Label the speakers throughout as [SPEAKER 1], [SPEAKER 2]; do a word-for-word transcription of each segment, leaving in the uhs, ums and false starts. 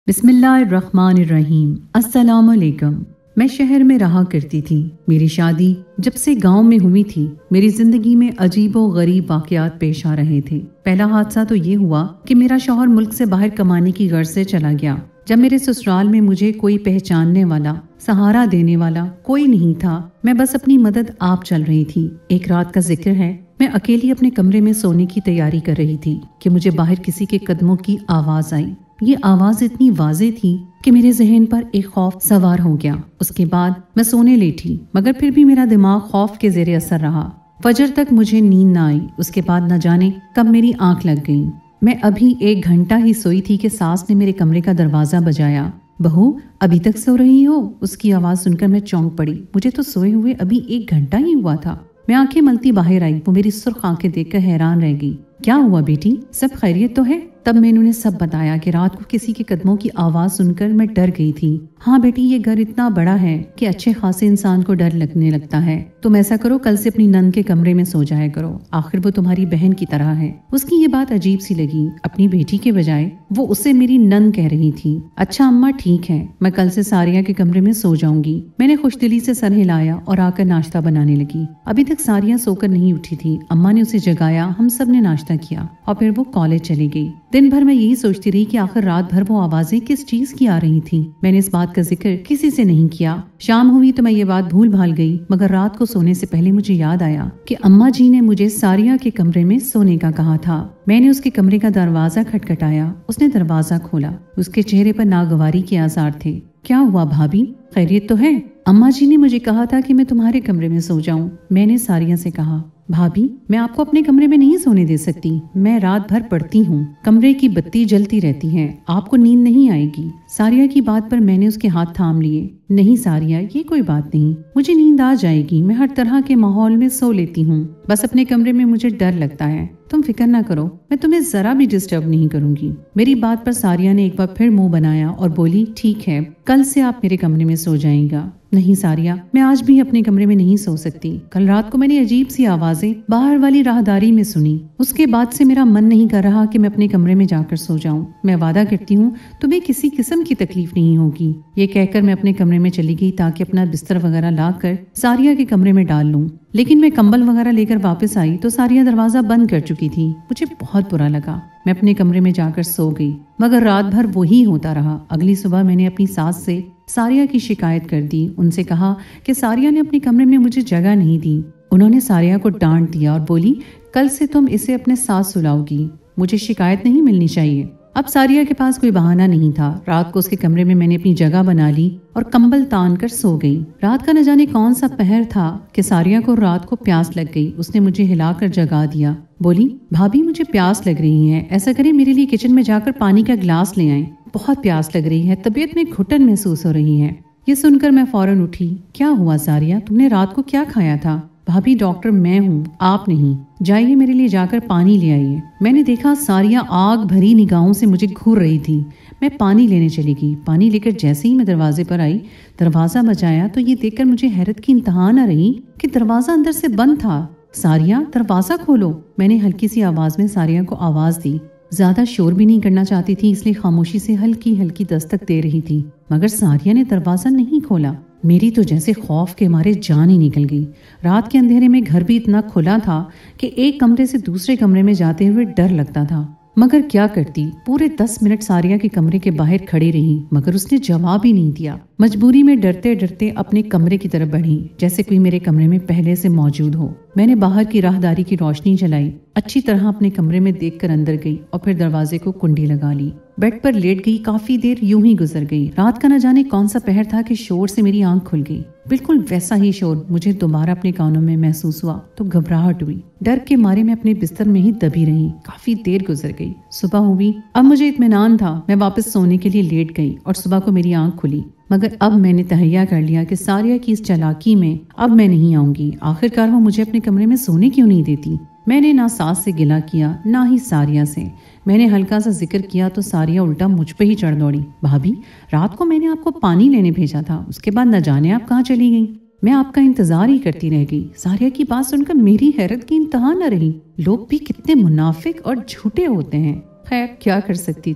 [SPEAKER 1] بسم اللہ الرحمن الرحیم۔ السلام علیکم۔ میں شہر میں رہا کرتی تھی۔ میری شادی جب سے گاؤں میں ہوئی تھی، میری زندگی میں عجیب و غریب واقعات پیش آ رہے تھے۔ پہلا حادثہ تو یہ ہوا کہ میرا شوہر ملک سے باہر کمانے کی غرض سے چلا گیا۔ جب میرے سسرال میں مجھے کوئی پہچاننے والا، سہارا دینے والا کوئی نہیں تھا، میں بس اپنی مدد آپ چل رہی تھی۔ ایک رات کا ذکر ہے، میں اکیلی اپنے کمرے میں سونے کی تیاری کر رہی تھی کہ مجھے باہر کسی کے قدموں کی آواز آئی۔ یہ آواز اتنی واضح تھی کہ میرے ذہن پر ایک خوف سوار ہو گیا۔ اس کے بعد میں سونے لیٹی، مگر پھر بھی میرا دماغ خوف کے زیر اثر رہا۔ فجر تک مجھے نیند نہ آئی۔ اس کے بعد نہ جانے کب میری آنکھ لگ گئی۔ میں ابھی ایک گھنٹہ ہی سوئی تھی کہ ساس نے میرے کمرے کا دروازہ بجایا۔ بہو، ابھی تک سو رہی ہو؟ اس کی آواز سن کر میں چونک پڑی۔ مجھے تو سوئے ہوئے ابھی ایک گھنٹہ ہی ہوا تھا۔ میں آنکھیں ملتی باہر آئی۔ وہ میری سرخ آنکھیں دیکھ کر حیران رہ گئی۔ کیا ہوا بیٹی، سب خیریت تو ہے؟ تب میں انہوں نے سب بتایا کہ رات کو کسی کے قدموں کی آواز سن کر میں ڈر گئی تھی۔ ہاں بیٹی، یہ گھر اتنا بڑا ہے کہ اچھے خاصے انسان کو ڈر لگنے لگتا ہے۔ تم ایسا کرو، کل سے اپنی نند کے کمرے میں سو جایا کرو، آخر وہ تمہاری بہن کی طرح ہے۔ اس کی یہ بات عجیب سی لگی، اپنی بیٹی کے بجائے وہ اسے میری نند کہہ رہی تھی۔ اچھا اماں ٹھیک ہے، میں کل سے ساریہ کے کمرے میں سو جاؤں گی۔ میں نے خوش دلی سے سر ہلایا اور آ کر ناشتہ بنانے لگی۔ ابھی تک ساریہ سو کر نہیں اٹھی تھی۔ اماں نے اسے جگایا، ہم سب نے ناشتہ کیا اور پھر وہ کالج چلی گئی۔ دن بھر میں یہی سوچتی رہی کہ آخر رات بھر وہ آوازیں کس چیز کی آ رہی تھیں۔ میں نے اس بات کا ذکر کسی سے نہیں کیا۔ شام ہوئی تو میں یہ بات بھول بھال گئی، مگر رات کو سونے سے پہلے مجھے یاد آیا کہ اماں جی نے مجھے ساریہ کے کمرے میں سونے کا کہا تھا۔ میں نے اس کے کمرے کا دروازہ کھٹکھٹایا۔ اس نے دروازہ کھولا۔ اس کے چہرے پر ناگواری کے آثار تھے۔ کیا ہوا بھابھی، خیریت تو ہے؟ اماں جی نے مجھے کہا تھا کہ میں تمہارے کمرے میں سو جاؤں۔ میں نے ساریہ سے کہا، بھابھی میں آپ کو اپنے کمرے میں نہیں سونے دے سکتی، میں رات بھر پڑھتی ہوں، کمرے کی بتی جلتی رہتی ہے، آپ کو نیند نہیں آئے گی۔ ساریہ کی بات پر میں نے اس کے ہاتھ تھام لیے۔ نہیں ساریہ، یہ کوئی بات نہیں، مجھے نیند آ جائے گی، میں ہر طرح کے ماحول میں سو لیتی ہوں، بس اپنے کمرے میں مجھے ڈر لگتا ہے۔ تم فکر نہ کرو، میں تمہیں ذرا بھی ڈسٹرب نہیں کروں گی۔ میری بات پر ساریہ نے ایک بار پھر منہ بنایا اور بولی، ٹھیک ہے، کل سے آپ میرے کمرے میں سو جائیں گا۔ نہیں ساریہ، میں آج بھی اپنے کمرے میں نہیں سو سکتی۔ کل رات کو میں نے عجیب سی آوازیں باہر والی راہداری میں سنی۔ اس کے بعد سے میرا من نہیں کر رہا کہ میں اپنے کمرے میں جا کر سو جاؤں۔ میں وعدہ کرتی ہوں تمہیں کسی قسم کی تکلیف نہیں ہوگی۔ یہ کہہ کر میں اپنے کمرے میں چلی گئی تاکہ اپنا بستر وغیرہ لا کر ساریہ کے کمرے میں ڈال لوں، لیکن میں کمبل وغیرہ لے کر واپس آئی تو ساریہ دروازہ بند کر چکی تھی۔ مجھے بہت برا لگا۔ میں اپنے کمرے میں جا کر سو گئی، مگر رات بھر وہی ہوتا رہا۔ اگلی صبح میں نے اپنی ساس سے ساریہ کی شکایت کر دی۔ ان سے کہا کہ ساریہ نے اپنے کمرے میں مجھے جگہ نہیں دی۔ انہوں نے ساریہ کو ڈانٹ دیا اور بولی، کل سے تم اسے اپنے ساتھ سلاؤ گی، مجھے شکایت نہیں ملنی چاہیے۔ اب ساریہ کے پاس کوئی بہانہ نہیں تھا۔ رات کو اس کے کمرے میں میں نے اپنی جگہ بنا لی اور کمبل تان کر سو گئی۔ رات کا نہ جانے کون سا پہر تھا کہ ساریہ کو رات کو پیاس لگ گئی۔ اس نے مجھے ہلا کر جگا دیا۔ بولی، بھابھی مجھے پیاس لگ رہی ہے، ایسا کریں میرے لیے کچن میں جا کر پانی کا گلاس لے آئیں، بہت پیاس لگ رہی ہے، طبیعت میں گھٹن محسوس ہو رہی ہے۔ یہ سن کر میں فوراً اٹھی۔ کیا ہوا ساریہ، تم نے رات کو کیا کھایا تھا؟ بھابھی ڈاکٹر میں ہوں، آپ نہیں، جائیے میرے لیے جا کر پانی لے آئیے۔ میں نے دیکھا ساریہ آگ بھری نگاہوں سے مجھے گھور رہی تھی۔ میں پانی لینے چلی گئی۔ پانی لے کر جیسے ہی میں دروازے پر آئی، دروازہ بجایا تو یہ دیکھ کر مجھے حیرت کی انتہا نہ رہی کہ دروازہ اندر سے بند تھا۔ ساریہ، دروازہ کھولو۔ میں نے ہلکی سی آواز میں ساریہ کو آواز دی۔ زیادہ شور بھی نہیں کرنا چاہتی تھی، اس لیے خاموشی سے ہلکی ہلکی دستک دے رہی تھی، مگر ساریہ نے دروازہ نہیں کھولا۔ میری تو جیسے خوف کے مارے جان ہی نکل گئی۔ رات کے اندھیرے میں گھر بھی اتنا کھلا تھا کہ ایک کمرے سے دوسرے کمرے میں جاتے ہوئے ڈر لگتا تھا، مگر کیا کرتی۔ پورے دس منٹ ساریہ کے کمرے کے باہر کھڑی رہی، مگر اس نے جواب ہی نہیں دیا۔ مجبوری میں ڈرتے ڈرتے اپنے کمرے کی طرف بڑھی، جیسے کوئی میرے کمرے میں پہلے سے موجود ہو۔ میں نے باہر کی راہداری کی روشنی جلائی، اچھی طرح اپنے کمرے میں دیکھ کر اندر گئی اور پھر دروازے کو کنڈی لگا لی۔ بیڈ پر لیٹ گئی، کافی دیر یوں ہی گزر گئی۔ رات کا نہ جانے کون سا پہر تھا کہ شور سے میری آنکھ کھل گئی۔ بالکل ویسا ہی شور مجھے دوبارہ اپنے کانوں میں محسوس ہوا تو گھبراہٹ ہوئی۔ ڈر کے مارے میں اپنے بستر میں ہی دبی رہی۔ کافی دیر گزر گئی، صبح ہوئی۔ اب مجھے اطمینان تھا۔ میں واپس سونے کے لیے لیٹ گئی اور صبح کو میری آنکھ کھلی، مگر اب میں نے تہیا کر لیا کہ ساریہ کی اس چالاکی میں اب میں نہیں آؤں گی۔ آخر کار وہ مجھے اپنے کمرے میں سونے کیوں نہیں دیتی؟ میں نے نہ ساس سے گلا کیا نہ ہی ساریہ سے۔ میں نے ہلکا سا ذکر کیا تو ساریہ الٹا مجھ پہ ہی چڑھ دوڑی۔ بھابھی، رات کو میں نے آپ کو پانی لینے بھیجا تھا، اس کے بعد نہ جانے آپ کہاں چلی گئی؟ میں آپ کا انتظار ہی کرتی رہ گئی۔ ساریہ کی بات سن کر میری حیرت کی انتہا نہ رہی۔ لوگ بھی کتنے منافق اور جھوٹے ہوتے ہیں۔ خیر کیا کر سکتی تھی،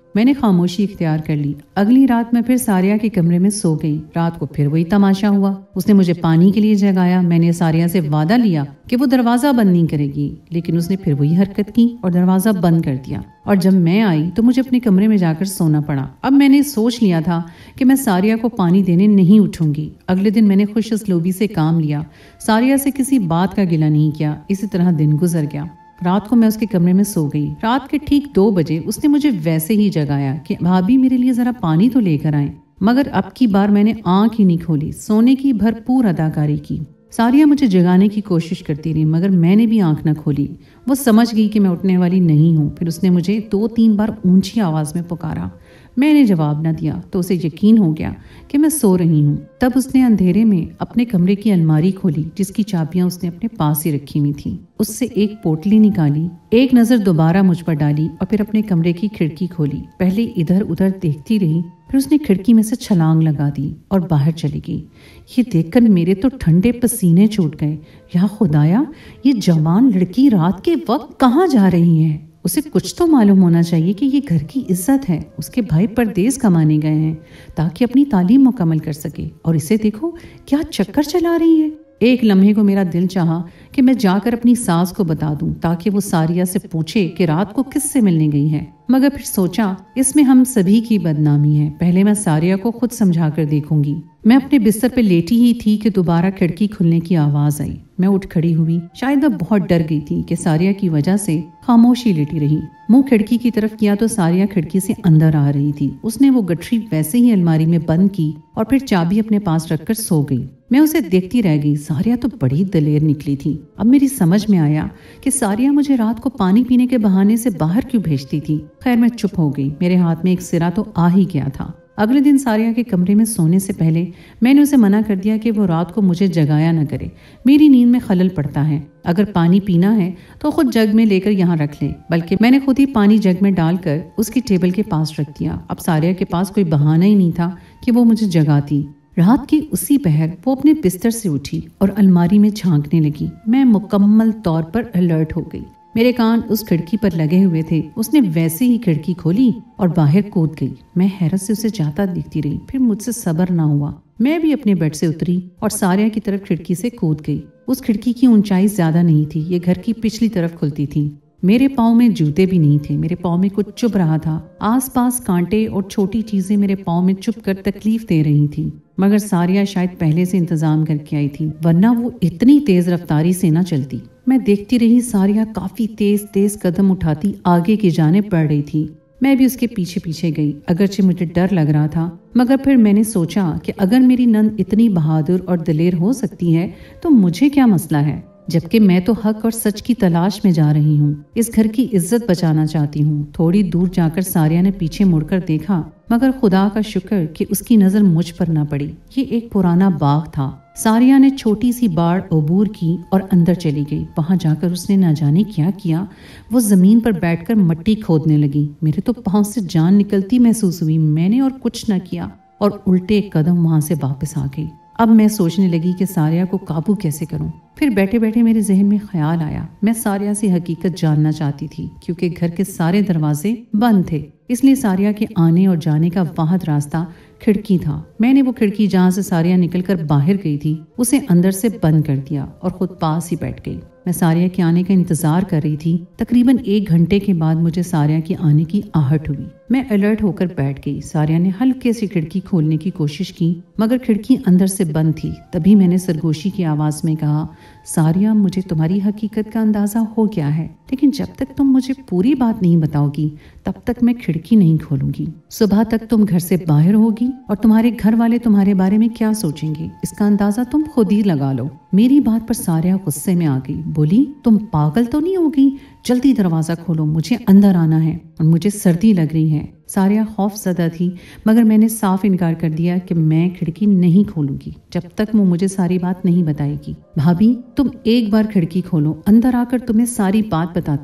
[SPEAKER 1] میں نے خاموشی اختیار کر لی۔ اگلی رات میں پھر ساریہ کے کمرے میں سو گئی۔ رات کو پھر وہی تماشا ہوا۔ اس نے مجھے پانی کے لیے جگایا۔ میں نے ساریہ سے وعدہ لیا کہ وہ دروازہ بند نہیں کرے گی، لیکن اس نے پھر وہی حرکت کی اور دروازہ بند کر دیا، اور جب میں آئی تو مجھے اپنے کمرے میں جا کر سونا پڑا۔ اب میں نے سوچ لیا تھا کہ میں ساریہ کو پانی دینے نہیں اٹھوں گی۔ اگلے دن میں نے خوش اسلوبی سے کام لیا، ساریہ سے کسی بات کا گلہ نہیں کیا۔ اسی طرح دن گزر گیا۔ رات کو میں اس کے کمرے میں سو گئی۔ رات کے ٹھیک دو بجے اس نے مجھے ویسے ہی جگایا کہ بھابی میرے لیے ذرا پانی تو لے کر آئیں، مگر اب کی بار میں نے آنکھ ہی نہیں کھولی، سونے کی بھرپور اداکاری کی۔ ساریہ مجھے جگانے کی کوشش کرتی رہی، مگر میں نے بھی آنکھ نہ کھولی۔ وہ سمجھ گئی کہ میں اٹھنے والی نہیں ہوں۔ پھر اس نے مجھے دو تین بار اونچی آواز میں پکارا۔ میں نے جواب نہ دیا تو اسے یقین ہو گیا کہ میں سو رہی ہوں۔ تب اس نے اندھیرے میں اپنے کمرے کی الماری کھولی، جس کی چابیاں اس نے اپنے پاس ہی رکھی ہوئی تھیں۔ اس سے ایک پوٹلی نکالی، ایک نظر دوبارہ مجھ پر ڈالی اور پھر اپنے کمرے کی کھڑکی کھولی۔ پہلے ادھر ادھر دیکھتی رہی، پھر اس نے کھڑکی میں سے چھلانگ لگا دی اور باہر چلی گئی۔ یہ دیکھ کر میرے تو ٹھنڈے پسینے چھوٹ گئے۔ یا خدایا، یہ جوان لڑکی رات کے وقت کہاں جا رہی ہے؟ اسے کچھ تو معلوم ہونا چاہیے کہ یہ گھر کی عزت ہے۔ اس کے بھائی پردیس کمانے گئے ہیں تاکہ اپنی تعلیم مکمل کر سکے، اور اسے دیکھو کیا چکر چلا رہی ہے۔ ایک لمحے کو میرا دل چاہا کہ میں جا کر اپنی ساس کو بتا دوں تاکہ وہ ساریہ سے پوچھے کہ رات کو کس سے ملنے گئی ہے، مگر پھر سوچا اس میں ہم سبھی کی بدنامی ہے۔ پہلے میں ساریہ کو خود سمجھا کر دیکھوں گی۔ میں اپنے بستر پہ لیٹی ہی تھی کہ دوبارہ کھڑکی کھلنے کی آواز آئی۔ میں اٹھ کھڑی ہوئی۔ شاید وہ بہت ڈر گئی تھی کہ ساریہ کی وجہ سے خاموشی لیٹی رہی۔ منہ کھڑکی کی طرف کیا تو ساریہ کھڑکی سے اندر آ رہی تھی۔ اس نے وہ گٹھری ویسے ہی الماری میں بند کی اور پھر چابی اپنے پاس رکھ کر سو گئی۔ میں اسے دیکھتی رہ گئی۔ ساریہ تو بڑی دلیر نکلی تھی۔ اب میری سمجھ میں آیا کہ ساریہ مجھے رات کو پانی پینے کے بہانے سے باہر کیوں بھیجتی تھی۔ خیر میں چپ ہو گئی۔ میرے ہاتھ میں ایک سرا تو آ ہی گیا تھا۔ اگلے دن ساریہ کے کمرے میں سونے سے پہلے میں نے اسے منع کر دیا کہ وہ رات کو مجھے جگایا نہ کرے۔ میری نیند میں خلل پڑتا ہے۔ اگر پانی پینا ہے تو خود جگ میں لے کر یہاں رکھ لے۔ بلکہ میں نے خود ہی پانی جگ میں ڈال کر اس کی ٹیبل کے پاس رکھ دیا۔ اب ساریہ کے پاس کوئی بہانہ ہی نہیں تھا کہ وہ مجھے جگاتی۔ رات کی اسی پہر وہ اپنے بستر سے اٹھی اور الماری میں جھانکنے لگی۔ میں مکمل طور پر الرٹ ہو گئی۔ میرے کان اس کھڑکی پر لگے ہوئے تھے۔ اس نے ویسے ہی کھڑکی کھولی اور باہر کود گئی۔ میں حیرت سے اسے جاتا دیکھتی رہی، پھر مجھ سے صبر نہ ہوا۔ میں بھی اپنے بیڈ سے اتری اور ساریہ کی طرف کھڑکی سے کود گئی۔ اس کھڑکی کی اونچائی زیادہ نہیں تھی، یہ گھر کی پچھلی طرف کھلتی تھی۔ میرے پاؤں میں جوتے بھی نہیں تھے، میرے پاؤں میں کچھ چبھ رہا تھا۔ آس پاس کانٹے اور چھوٹی چیزیں میرے پاؤں میں چبھ کر تکلیف دے رہی تھی، مگر ساریہ شاید پہلے سے انتظام کر کے آئی تھی، ورنہ وہ اتنی تیز رفتاری سے نہ چلتی۔ میں دیکھتی رہی، ساریہ کافی تیز تیز قدم اٹھاتی آگے کی جانب بڑھ رہی تھی۔ میں بھی اس کے پیچھے پیچھے گئی، اگرچہ مجھے ڈر لگ رہا تھا، مگر پھر میں نے سوچا کہ اگر میری نند اتنی بہادر اور دلیر ہو سکتی ہے تو مجھے کیا مسئلہ ہے، جبکہ میں تو حق اور سچ کی تلاش میں جا رہی ہوں، اس گھر کی عزت بچانا چاہتی ہوں۔ تھوڑی دور جا کر ساریہ نے پیچھے مڑ کر دیکھا، مگر خدا کا شکر کہ اس کی نظر مجھ پر نہ پڑی۔ یہ ایک پرانا باغ تھا۔ ساریہ نے چھوٹی سی باڑ عبور کی اور اندر چلی گئی۔ وہاں جا کر اس نے نہ جانے کیا کیا، وہ زمین پر بیٹھ کر مٹی کھودنے لگی۔ میرے تو پاؤں سے جان نکلتی محسوس ہوئی۔ میں نے اور کچھ نہ کیا اور الٹے قدم وہاں سے واپس آ گئی۔ اب میں سوچنے لگی کہ ساریہ کو قابو کیسے کروں۔ پھر بیٹھے بیٹھے میرے ذہن میں خیال آیا، میں ساریہ سے حقیقت جاننا چاہتی تھی، کیونکہ گھر کے سارے دروازے بند تھے، اس لیے ساریہ کے آنے اور جانے کا واحد راستہ کھڑکی تھا۔ میں نے وہ کھڑکی جہاں سے ساریہ نکل کر باہر گئی تھی اسے اندر سے بند کر دیا اور خود پاس ہی بیٹھ گئی۔ میں ساریہ کے آنے کا انتظار کر رہی تھی۔ تقریباً ایک گھنٹے کے بعد مجھے ساریہ کے آنے کی آہٹ ہوئی۔ میں الرٹ ہو کر بیٹھ گئی۔ ساریہ نے ہلکے سے کھڑکی کھولنے کی کوشش کی، مگر کھڑکی اندر سے بند تھی۔ تبھی میں نے سرگوشی کی آواز میں کہا، ساریہ مجھے تمہاری حقیقت کا اندازہ ہو گیا ہے، لیکن جب تک تم مجھے پوری بات نہیں بتاؤ گی تب تک میں کھڑکی نہیں کھولوں گی۔ صبح تک تم گھر سے باہر ہوگی اور تمہارے گھر والے تمہارے بارے میں کیا سوچیں گے اس کا اندازہ تم خود ہی لگا لو۔ میری بات پر ساریہ غصے میں آ گئی، بولی، تم پاگل تو نہیں ہوگی؟ جلدی دروازہ کھولو، مجھے اندر آنا ہے اور مجھے سردی لگ رہی ہے۔ ساریہ خوف زدہ تھی، مگر میں نے صاف انکار کر دیا کہ میں کھڑکی نہیں کھولوں گی جب تک وہ مجھے ساری بات نہیں بتائے گی۔ بھابھی، تم ایک بار کھڑکی کھولو، اندر آ کر تمہیں ساری بات بتاتی ہوں۔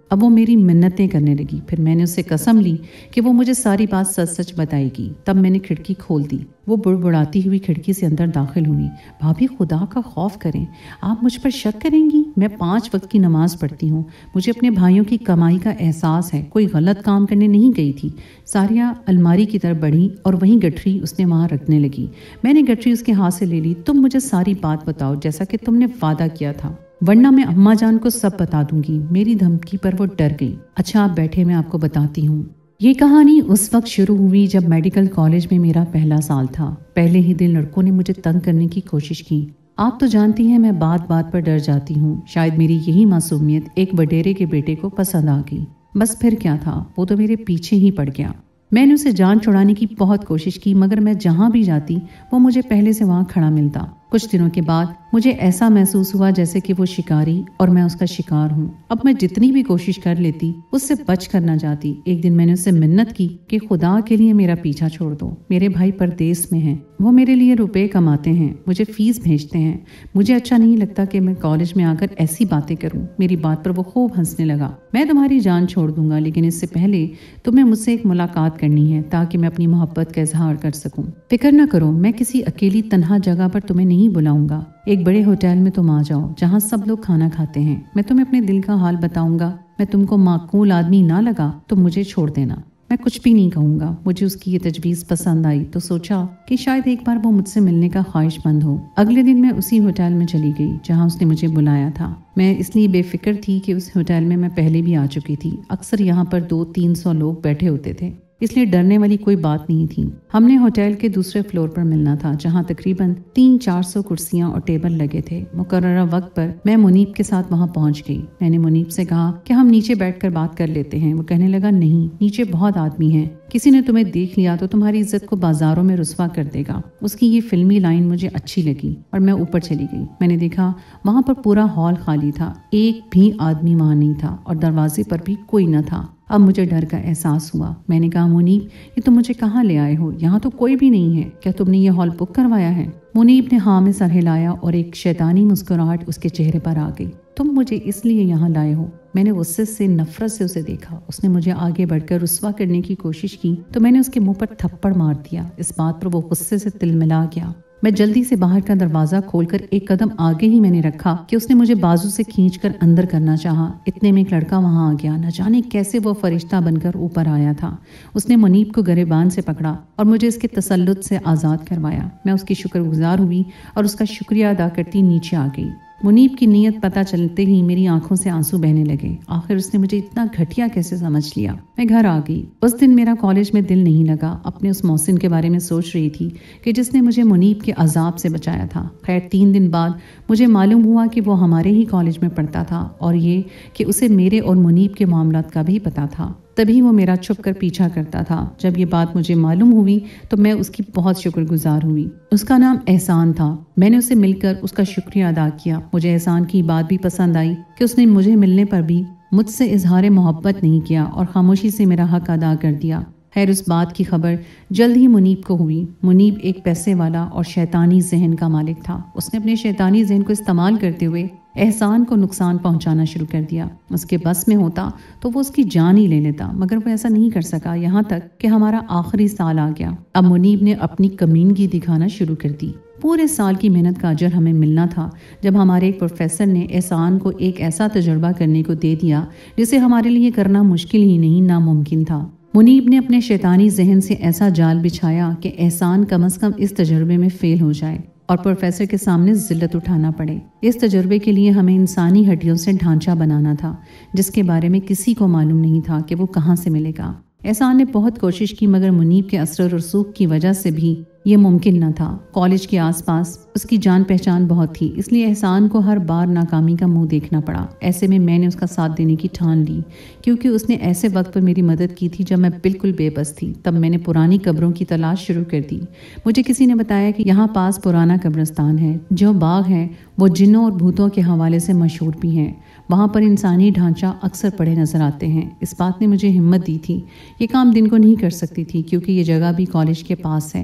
[SPEAKER 1] अब वो मेरी मिन्नतें करने लगी। फिर मैंने उससे कसम ली कि वो मुझे सारी बात सच सच बताएगी। तब मैंने खिड़की खोल दी। वो बुड़बुड़ाती हुई खिड़की से अंदर दाखिल हुई। भाभी, खुदा का खौफ करें, आप मुझ पर शक करेंगी? मैं पाँच वक्त की नमाज पढ़ती हूँ। मुझे अपने भाइयों की कमाई का एहसास है। कोई गलत काम करने नहीं गई थी। सारिया अलमारी की तरफ बढ़ी और वहीं गठरी उसने वहाँ रखने लगी। मैंने गठरी उसके हाथ से ले ली। तुम मुझे सारी बात बताओ जैसा कि तुमने वादा किया था, वरना मैं अम्मा जान को सब बता दूंगी। मेरी धमकी पर वो डर गई। अच्छा आप बैठे, मैं आपको बताती हूँ। ये कहानी उस वक्त शुरू हुई जब मेडिकल कॉलेज में मेरा पहला साल था। पहले ही दिन लड़कों ने मुझे तंग करने की कोशिश की। आप तो जानती हैं मैं बात बात पर डर जाती हूँ। शायद मेरी यही मासूमियत एक वडेरे के बेटे को पसंद आ गई। बस फिर क्या था, वो तो मेरे पीछे ही पड़ गया। मैंने उसे जान छुड़ाने की बहुत कोशिश की, मगर मैं जहाँ भी जाती वो मुझे पहले से वहाँ खड़ा मिलता। कुछ दिनों के बाद मुझे ऐसा महसूस हुआ जैसे कि वो शिकारी और मैं उसका शिकार हूँ। अब मैं जितनी भी कोशिश कर लेती उससे बच कर न जाती। एक दिन मैंने उससे मिन्नत की कि खुदा के लिए मेरा पीछा छोड़ दो। मेरे भाई परदेश में हैं, वो मेरे लिए रुपए कमाते हैं, मुझे फीस भेजते हैं। मुझे अच्छा नहीं लगता कि मैं कॉलेज में आकर ऐसी बातें करूं। मेरी बात पर वो खूब हंसने लगा। मैं तुम्हारी जान छोड़ दूंगा, लेकिन इससे पहले तुम्हें मुझसे एक मुलाकात करनी है ताकि मैं अपनी मोहब्बत का इजहार कर सकूं। फिक्र न करो, मैं किसी अकेली तन्हा जगह पर तुम्हें नहीं बुलाऊंगा। एक बड़े होटल में तुम आ जाओ जहाँ सब लोग खाना खाते हैं। मैं तुम्हें अपने दिल का हाल बताऊंगा। मैं तुमको माकूल आदमी ना लगा तो मुझे छोड़ देना। मैं कुछ भी नहीं कहूंगा। मुझे उसकी ये तजवीज़ पसंद आई तो सोचा कि शायद एक बार वो मुझसे मिलने का ख्वाहिशमंद हो। अगले दिन मैं उसी होटल में चली गई जहां उसने मुझे बुलाया था। मैं इसलिए बेफिक्र थी कि उस होटल में मैं पहले भी आ चुकी थी। अक्सर यहाँ पर दो तीन सौ लोग बैठे होते थे, इसलिए डरने वाली कोई बात नहीं थी। हमने होटल के दूसरे फ्लोर पर मिलना था जहां तकरीबन तीन चार सौ कुर्सियां और टेबल लगे थे। मुकर्ररा वक्त पर मैं मुनीब के साथ वहां पहुंच गई। मैंने मुनीब से कहा कि हम नीचे बैठकर बात कर लेते हैं। वो कहने लगा, नहीं, नीचे बहुत आदमी हैं। किसी ने तुम्हें देख लिया तो तुम्हारी इज्जत को बाजारों में रुस्वा कर देगा। उसकी ये फिल्मी लाइन मुझे अच्छी लगी और मैं ऊपर चली गई। मैंने देखा वहां पर पूरा हॉल खाली था, एक भी आदमी वहां नहीं था और दरवाजे पर भी कोई न था। अब मुझे डर का एहसास हुआ। मैंने कहा, मुनीब, ये तुम मुझे कहाँ ले आए हो? यहाँ तो कोई भी नहीं है। क्या तुमने ये हॉल बुक करवाया है? मुनीब ने हाँ में सर हिलाया और एक शैतानी मुस्कुराहट उसके चेहरे पर आ गई। तुम मुझे इसलिए यहाँ लाए हो? मैंने गुस्से से नफरत से उसे देखा। उसने मुझे आगे बढ़कर रुस्वा करने की कोशिश की तो मैंने उसके मुंह पर थप्पड़ मार दिया। इस बात पर वो गुस्से से तिलमिला गया। मैं जल्दी से बाहर का दरवाजा खोलकर एक कदम आगे ही मैंने रखा कि उसने मुझे बाजू से खींचकर अंदर करना चाहा। इतने में एक लड़का वहां आ गया। न जाने कैसे वो फरिश्ता बनकर ऊपर आया था। उसने मुनीब को गिरबान से पकड़ा और मुझे इसके तसल्लुत से आज़ाद करवाया। मैं उसकी शुक्रगुजार हुई और उसका शुक्रिया अदा करती नीचे आ गई। मुनीब की नीयत पता चलते ही मेरी आंखों से आंसू बहने लगे। आखिर उसने मुझे इतना घटिया कैसे समझ लिया। मैं घर आ गई। उस दिन मेरा कॉलेज में दिल नहीं लगा। अपने उस मोहसिन के बारे में सोच रही थी कि जिसने मुझे मुनीब के अजाब से बचाया था। खैर, तीन दिन बाद मुझे मालूम हुआ कि वो हमारे ही कॉलेज में पढ़ता था और ये कि उसे मेरे और मुनीब के मामलात का भी पता था। तभी वो मेरा छुप कर पीछा करता था। जब ये बात मुझे मालूम हुई तो मैं उसकी बहुत शुक्रगुजार हुई। उसका नाम एहसान था। मैंने उसे मिलकर उसका शुक्रिया अदा किया। मुझे एहसान की बात भी पसंद आई कि उसने मुझे मिलने पर भी मुझसे इजहार मोहब्बत नहीं किया और खामोशी से मेरा हक अदा कर दिया। खैर, उस बात की खबर जल्द ही मुनीब को हुई। मुनीब एक पैसे वाला और शैतानी जहन का मालिक था। उसने अपने शैतानी जहन को इस्तेमाल करते हुए एहसान को नुकसान पहुंचाना शुरू कर दिया। उसके बस में होता तो वो उसकी जान ही ले लेता, मगर वो ऐसा नहीं कर सका। यहाँ तक कि हमारा आखिरी साल आ गया। अब मुनीब ने अपनी कमीनगी दिखाना शुरू कर दी। पूरे साल की मेहनत का अजर हमें मिलना था जब हमारे एक प्रोफेसर ने एहसान को एक ऐसा तजुर्बा करने को दे दिया जिसे हमारे लिए करना मुश्किल ही नहीं, नामुमकिन था। मुनीब ने अपने शैतानी जहन से ऐसा जाल बिछाया कि एहसान कम अज कम इस तजुर्बे में फेल हो जाए और प्रोफेसर के सामने जिल्लत उठाना पड़े। इस तजुर्बे के लिए हमें इंसानी हड्डियों से ढांचा बनाना था जिसके बारे में किसी को मालूम नहीं था कि वो कहाँ से मिलेगा। एहसान ने बहुत कोशिश की, मगर मुनीब के असर और रसूख की वजह से भी ये मुमकिन न था। कॉलेज के आसपास उसकी जान पहचान बहुत थी, इसलिए एहसान को हर बार नाकामी का मुंह देखना पड़ा। ऐसे में मैंने उसका साथ देने की ठान ली, क्योंकि उसने ऐसे वक्त पर मेरी मदद की थी जब मैं बिल्कुल बेबस थी। तब मैंने पुरानी कब्रों की तलाश शुरू कर दी। मुझे किसी ने बताया कि यहाँ पास पुराना कब्रिस्तान है। जो बाग है वो जिन्नों और भूतों के हवाले से मशहूर भी है। वहाँ पर इंसानी ढांचा अक्सर पड़े नजर आते हैं। इस बात ने मुझे हिम्मत दी थी। ये काम दिन को नहीं कर सकती थी क्योंकि ये जगह भी कॉलेज के पास है।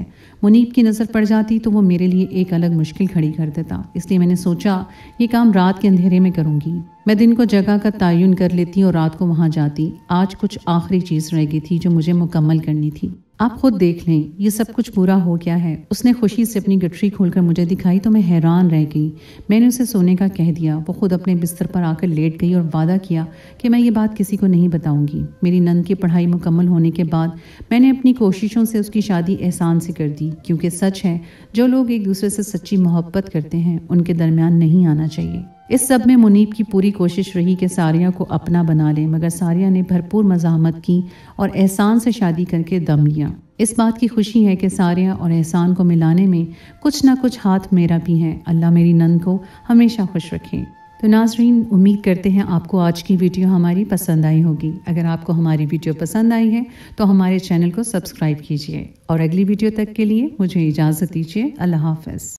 [SPEAKER 1] منیب کی نظر پڑ جاتی تو وہ میرے لیے ایک الگ مشکل کھڑی کر دیتا، اس لیے میں نے سوچا یہ کام رات کے اندھیرے میں کروں گی۔ میں دن کو جگہ کا تعین کر لیتی اور رات کو وہاں جاتی۔ آج کچھ آخری چیز رہ گئی تھی جو مجھے مکمل کرنی تھی۔ آپ خود دیکھ لیں یہ سب کچھ پورا ہو گیا ہے۔ اس نے خوشی سے اپنی گٹری کھول کر مجھے دکھائی تو میں حیران رہ گئی۔ میں نے اسے سونے کا کہہ دیا۔ وہ خود اپنے بستر پر آ کر لیٹ گئی اور وعدہ کیا کہ میں یہ بات کسی کو نہیں بتاؤں گی۔ میری نند کی پڑھائی مکمل ہونے کے بعد میں نے اپنی کوششوں سے اس کی شادی احسان سے کر دی، کیونکہ سچ ہے جو لوگ ایک دوسرے سے سچی محبت کرتے ہیں ان کے درمیان نہیں آنا چاہیے۔ اس سب میں منیب کی پوری کوشش رہی کہ ساریہ کو اپنا بنا لے، مگر ساریہ نے بھرپور مزاحمت کی اور احسان سے شادی کر کے دم لیا۔ اس بات کی خوشی ہے کہ ساریہ اور احسان کو ملانے میں کچھ نہ کچھ ہاتھ میرا بھی ہے۔ اللہ میری نند کو ہمیشہ خوش رکھے۔ تو ناظرین، امید کرتے ہیں آپ کو آج کی ویڈیو ہماری پسند آئی ہوگی۔ اگر آپ کو ہماری ویڈیو پسند آئی ہے تو ہمارے چینل کو سبسکرائب کیجیے اور اگلی ویڈیو تک کے لیے مجھے اجازت دیجیے۔ اللہ حافظ۔